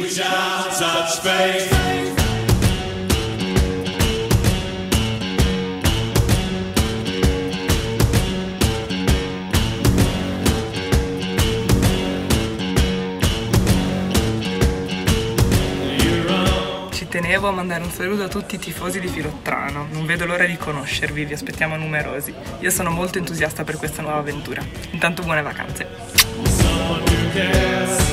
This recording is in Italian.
we shall touch faith. Tenevo a mandare un saluto a tutti i tifosi di Filottrano, non vedo l'ora di conoscervi, vi aspettiamo numerosi. Io sono molto entusiasta per questa nuova avventura. Intanto buone vacanze!